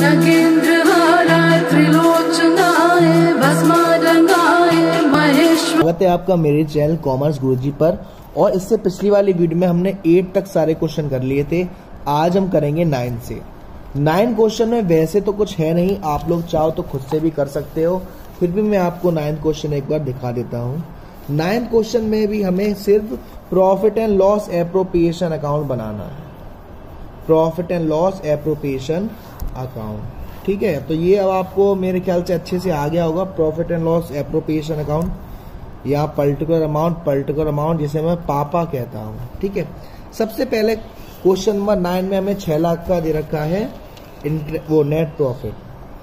स्वागत है आपका मेरे चैनल कॉमर्स गुरुजी पर। और इससे पिछली वाली वीडियो में हमने 8 तक सारे क्वेश्चन कर लिए थे। आज हम करेंगे 9 से। 9 क्वेश्चन में वैसे तो कुछ है नहीं, आप लोग चाहो तो खुद से भी कर सकते हो, फिर भी मैं आपको 9 क्वेश्चन एक बार दिखा देता हूँ। 9 क्वेश्चन में भी हमें सिर्फ profit and loss appropriation account बनाना है। Profit and loss appropriation account, ठीक है। तो ये अब आपको मेरे ख्याल से अच्छे से आ गया होगा। Profit and loss appropriation account, या पर्टिकुलर अमाउंट जिसे मैं पापा कहता हूँ, ठीक है। सबसे पहले क्वेश्चन नंबर 9 में हमें 6 लाख का दे रखा है वो नेट प्रॉफिट।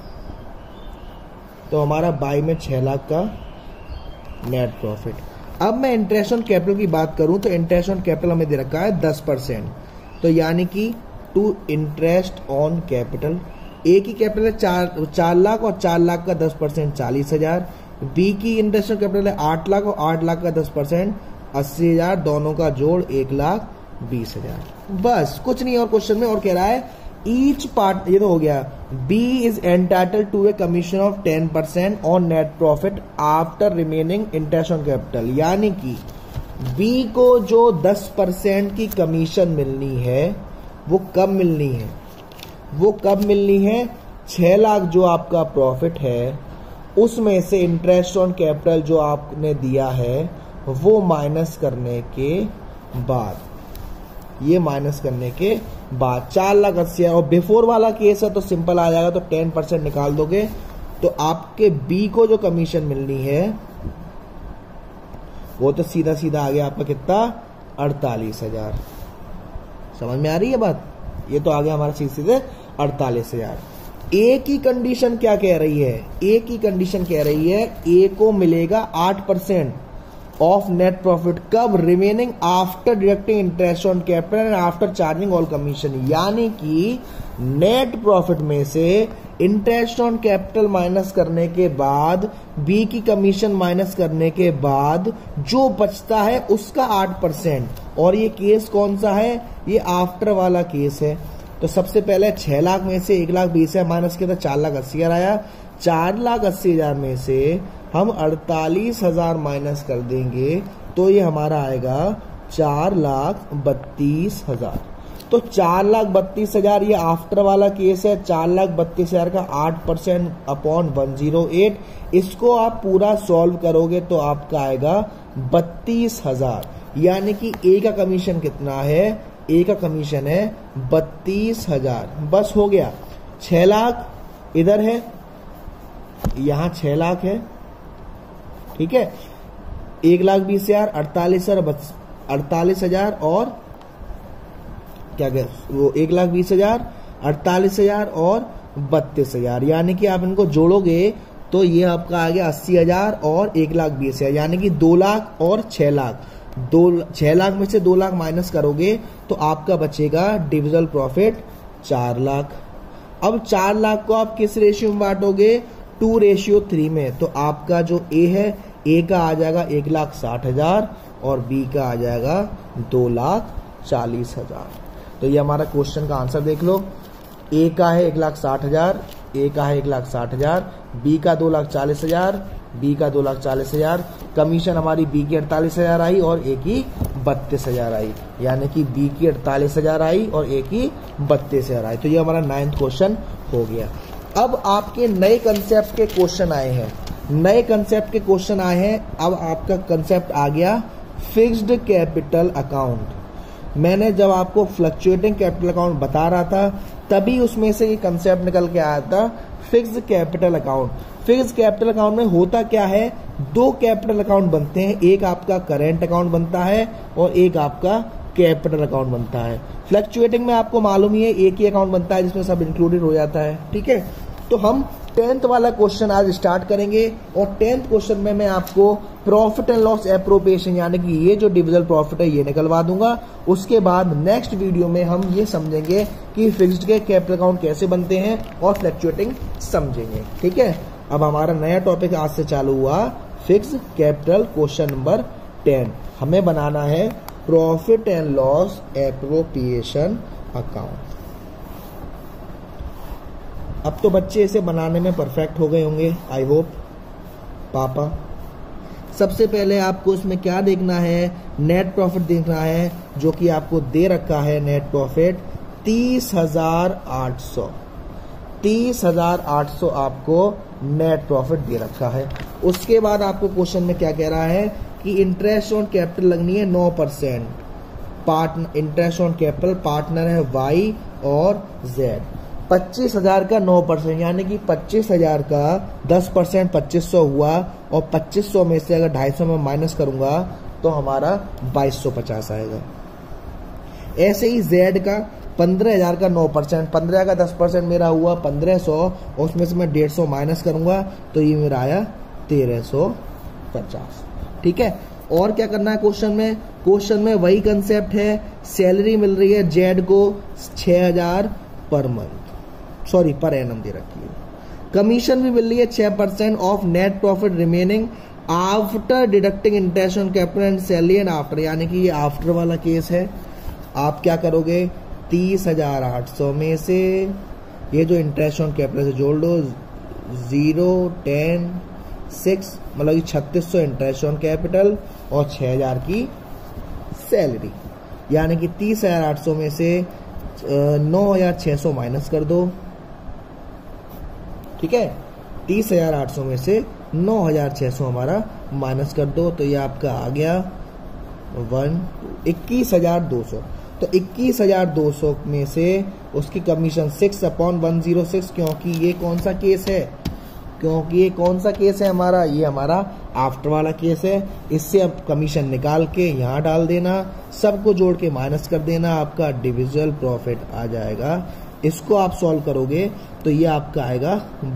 तो हमारा बाई में 6 लाख का नेट प्रॉफिट। अब मैं इंटरेस्ट ऑन कैपिटल की बात करूं तो इंटरेस्ट ऑन कैपिटल हमें दे रखा है 10%। तो यानी कि to interest on capital, A की कैपिटल है 4 लाख और 4 लाख का 10% 40,000। बी की इंटरेस्ट ऑन कैपिटल है 8 लाख और 8 लाख का 10% 80,000। दोनों का जोड़ 1,20,000। बस कुछ नहीं और क्वेश्चन में। और कह रहा है ईच पार्ट, ये तो हो गया। B is entitled to a commission of 10% on net profit after remaining interest on capital. यानी कि बी को जो 10% की कमीशन मिलनी है वो कब मिलनी है? वो कब मिलनी है? 6 लाख जो आपका प्रॉफिट है उसमें से इंटरेस्ट ऑन कैपिटल जो आपने दिया है वो माइनस करने के बाद, ये माइनस करने के बाद 4,80,000। और बिफोर वाला केस है तो सिंपल आ जाएगा, तो 10% निकाल दोगे तो आपके बी को जो कमीशन मिलनी है वो तो सीधा सीधा आ गया आपका कितना? 48,000। समझ में आ रही है बात? ये तो आ गया हमारा सीधे 48,000। ए की कंडीशन क्या कह रही है? ए की कंडीशन कह रही है ए को मिलेगा 8% ऑफ नेट प्रॉफिट। कब? Remaining after deducting interest on capital and after charging all commission. यानी कि नेट प्रॉफिट में से इंटरेस्ट ऑन कैपिटल माइनस करने के बाद, बी की कमीशन माइनस करने के बाद जो बचता है उसका 8%। और ये केस कौन सा है? ये आफ्टर वाला केस है। तो सबसे पहले 6 लाख में से 1,20,000 माइनस किया था 4,80,000 आया। 4,80,000 में से हम 48,000 माइनस कर देंगे तो ये हमारा आएगा 4,32,000। तो 4,32,000 ये आफ्टर वाला केस है। 4,32,000 का 8% अपॉन 108, इसको आप पूरा सॉल्व करोगे तो आपका आएगा 32,000। यानी कि ए का कमीशन कितना है? ए का कमीशन है 32,000। बस हो गया। 6 लाख इधर है, यहां 6 लाख है, ठीक है। 1,20,000, 48,000 और क्या कहते वो 1,20,000, 48,000 और 32,000। यानी कि आप इनको जोड़ोगे तो ये आपका आ गया 80,000 और 1,20,000, यानी कि 2 लाख और 6 लाख। 6 लाख में से 2 लाख माइनस करोगे तो आपका बचेगा डिविजिबल प्रॉफिट 4 लाख। अब 4 लाख को आप किस रेशियो में बांटोगे? 2:3 में। तो आपका जो ए है, ए का आ जाएगा 1,60,000 और बी का आ जाएगा 2,40,000। तो ये हमारा क्वेश्चन का आंसर देख लो। ए का है 1,60,000, ए का है 1,60,000, बी का 2,40,000, बी का 2,40,000। कमीशन हमारी बी की 48,000 आई और ए की 32,000 आई। यानी कि बी की 48,000 आई और ए की 32,000 आई। तो ये हमारा 9th क्वेश्चन हो गया। अब आपके नए कंसेप्ट के क्वेश्चन आए हैं। नए कंसेप्ट के क्वेश्चन आए हैं। अब आपका कंसेप्ट आ गया फिक्स्ड कैपिटल अकाउंट। मैंने जब आपको फ्लक्चुएटिंग कैपिटल अकाउंट बता रहा था तभी उसमें से ये कंसेप्ट निकल के आया था, fixed capital account. Fixed capital account में होता क्या है? 2 कैपिटल अकाउंट बनते हैं। एक आपका करेंट अकाउंट बनता है और एक आपका कैपिटल अकाउंट बनता है। फ्लक्चुएटिंग में आपको मालूम ही है एक ही अकाउंट बनता है जिसमें सब इंक्लूडेड हो जाता है, ठीक है। तो हम 10th वाला क्वेश्चन आज स्टार्ट करेंगे और 10th क्वेश्चन में मैं आपको प्रॉफिट एंड लॉस एप्रोप्रिएशन यानी कि ये जो डिविजिबल प्रॉफिट है ये निकलवा दूंगा। उसके बाद नेक्स्ट वीडियो में हम ये समझेंगे कि फिक्स्ड के कैपिटल अकाउंट कैसे बनते हैं और फ्लक्चुएटिंग समझेंगे, ठीक है। अब हमारा नया टॉपिक आज से चालू हुआ फिक्स्ड कैपिटल। क्वेश्चन नंबर 10 हमें बनाना है profit and loss appropriation account. अब तो बच्चे इसे बनाने में परफेक्ट हो गए होंगे, आई होप पापा। सबसे पहले आपको इसमें क्या देखना है, नेट प्रॉफिट देखना है, जो कि आपको दे रखा है नेट प्रॉफिट 30,800। 30,800 आपको नेट प्रॉफिट दे रखा है। उसके बाद आपको क्वेश्चन में क्या कह रहा है कि इंटरेस्ट ऑन कैपिटल लगनी है 9%। Partner interest on capital partner है वाई और जेड। 25,000 का 9%, यानी कि 25,000 का 10% 2500 हुआ, और 2500 में से अगर 250 में माइनस करूंगा तो हमारा 2250 आएगा। ऐसे ही जेड का 15,000 का 9%, 15 का 10% मेरा हुआ 1500, और उसमें से मैं 150 माइनस करूंगा तो ये मेरा आया 1350। ठीक है, और क्या करना है क्वेश्चन में? क्वेश्चन में वही कंसेप्ट है, सैलरी मिल रही है जेड को 6,000 per month, sorry per annum दे रखी है। कमीशन भी मिल रही है 6% of net profit remaining after deducting interest on capital and salary and after, यानी कि ये आफ्टर वाला केस है। आप क्या करोगे, 30,800 में से ये जो इंटरेस्ट ऑन कैपिटल से जोड़ लो, 0, 10, 6, मतलब कि 3600 इंटरेस्ट ऑन कैपिटल और 6,000 की सैलरी, यानी कि 30,800 में से 9,600 माइनस कर दो। ठीक है, 30,800 में से 9,600 हमारा माइनस कर दो, तो ये आपका आ गया 21,200। तो 21,200 में से उसकी कमीशन 6/106, क्योंकि ये कौन सा केस है, क्योंकि ये कौन सा केस है हमारा, ये हमारा आफ्टर वाला केस है। इससे अब कमीशन निकाल के यहाँ डाल देना, सबको जोड़ के माइनस कर देना, आपका डिविजिबल प्रॉफिट आ जाएगा। इसको आप सॉल्व करोगे तो ये आपका आएगा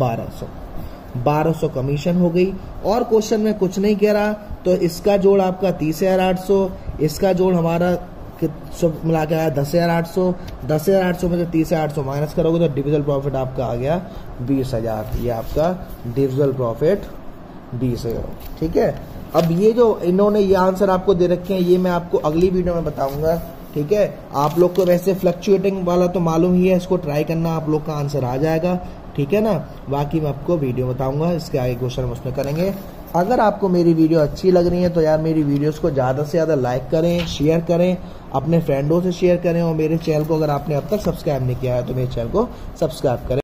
1200 कमीशन हो गई। और क्वेश्चन में कुछ नहीं कह रहा, तो इसका जोड़ आपका 30,800, इसका जोड़ हमारा सब मिला के आया 10,800। 10,800 में से 30,800 माइनस करोगे तो डिविजिबल प्रॉफिट आपका आ गया 20,000। ये आपका डिविजिबल प्रॉफिट 20,000। ठीक है, अब ये जो इन्होंने ये आंसर आपको दे रखे हैं, ये मैं आपको अगली वीडियो में बताऊंगा। ठीक है, आप लोग को वैसे फ्लक्चुएटिंग वाला तो मालूम ही है, इसको ट्राई करना, आप लोग का आंसर आ जाएगा। ठीक है ना, बाकी मैं आपको वीडियो बताऊंगा, इसके आगे क्वेश्चन हम उसमें करेंगे। अगर आपको मेरी वीडियो अच्छी लग रही है तो यार मेरी वीडियोस को ज़्यादा से ज़्यादा लाइक करें, शेयर करें, अपने फ्रेंडों से शेयर करें, और मेरे चैनल को अगर आपने अब तक सब्सक्राइब नहीं किया है तो मेरे चैनल को सब्सक्राइब करें।